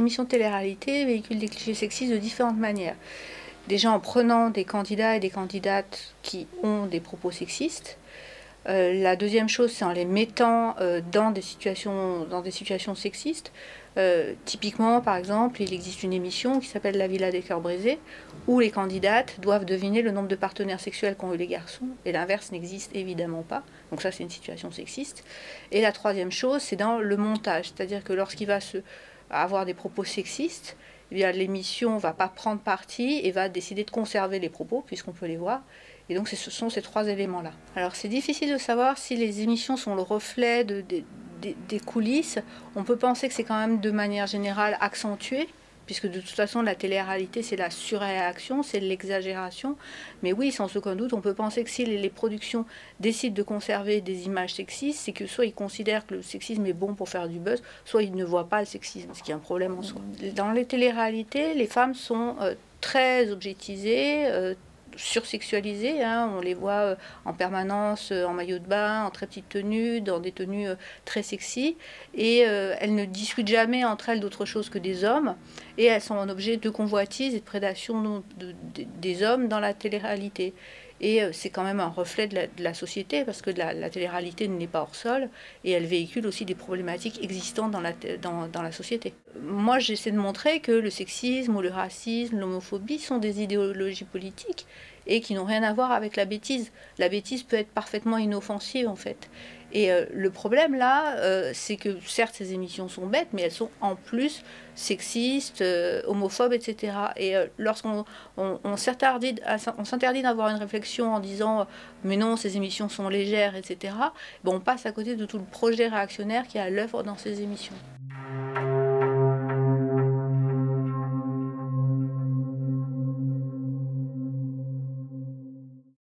émissions de télé-réalité véhiculent des clichés sexistes de différentes manières. Déjà en prenant des candidats et des candidates qui ont des propos sexistes. La deuxième chose, c'est en les mettant dans des situations sexistes. Typiquement, par exemple, il existe une émission qui s'appelle La Villa des cœurs brisés, où les candidates doivent deviner le nombre de partenaires sexuels qu'ont eu les garçons, et l'inverse n'existe évidemment pas. Donc ça, c'est une situation sexiste. Et la troisième chose, c'est dans le montage, c'est-à-dire que lorsqu'il va avoir des propos sexistes, eh bien, l'émission ne va pas prendre parti et va décider de conserver les propos, puisqu'on peut les voir. Et donc ce sont ces trois éléments-là. Alors c'est difficile de savoir si les émissions sont le reflet des coulisses. On peut penser que c'est quand même de manière générale accentué, puisque de toute façon la télé-réalité c'est la surréaction, c'est l'exagération. Mais oui, sans aucun doute, on peut penser que si les productions décident de conserver des images sexistes, c'est que soit ils considèrent que le sexisme est bon pour faire du buzz, soit ils ne voient pas le sexisme, ce qui est un problème en soi. Dans les télé-réalités, les femmes sont très objectisées, sursexualisées, hein. On les voit en permanence en maillot de bain, en très petite tenue, dans des tenues très sexy, et elles ne discutent jamais entre elles d'autre chose que des hommes, et elles sont un objet de convoitise et de prédation des hommes dans la télé-réalité. Et c'est quand même un reflet de la société, parce que la télé-réalité n'est pas hors sol, et elle véhicule aussi des problématiques existantes dans la société. Moi, j'essaie de montrer que le sexisme ou le racisme, l'homophobie sont des idéologies politiques et qui n'ont rien à voir avec la bêtise. La bêtise peut être parfaitement inoffensive, en fait. Et le problème, là, c'est que certes, ces émissions sont bêtes, mais elles sont en plus sexistes, homophobes, etc. Et lorsqu'on s'interdit d'avoir une réflexion en disant « mais non, ces émissions sont légères », etc., on passe à côté de tout le projet réactionnaire qui est à l'œuvre dans ces émissions.